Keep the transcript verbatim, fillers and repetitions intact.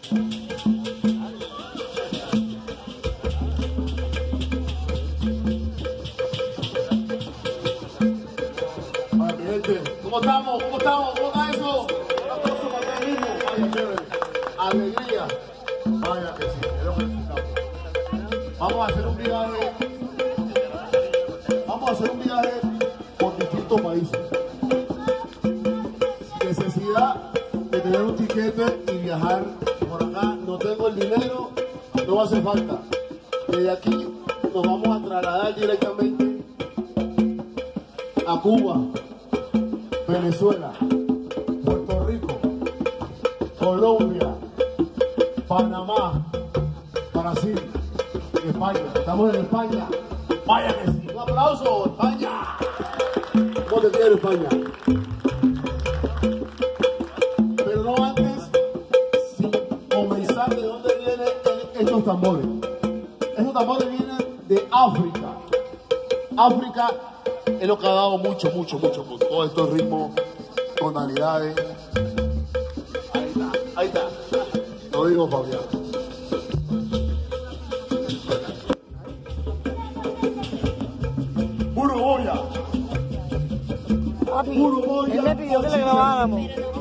¿Cómo estamos? ¿Cómo estamos? ¿Cómo está eso? Un aplauso para el mismo. Vaya, chévere. Alegría. Vaya que sí, es lo que necesitamos. Vamos a hacer un viaje. Vamos a hacer un viaje por distintos países. Sin necesidad de tener un tiquete y viajar por acá. No tengo el dinero, no hace falta. Desde aquí nos vamos a trasladar directamente a Cuba, Venezuela, Puerto Rico, Colombia, Panamá, Brasil y España. Estamos en España. Vaya que sí. Un aplauso, España. ¿Cómo te quiere España? Pero no antes, sin comenzar de dónde vienen estos tambores. Estos tambores vienen de África. África es lo que ha dado mucho, mucho, mucho, con todos estos ritmos, tonalidades. Ahí está, ahí está. Lo digo, Fabián. Buruboya. Papi, él me pidió que le grabáramos.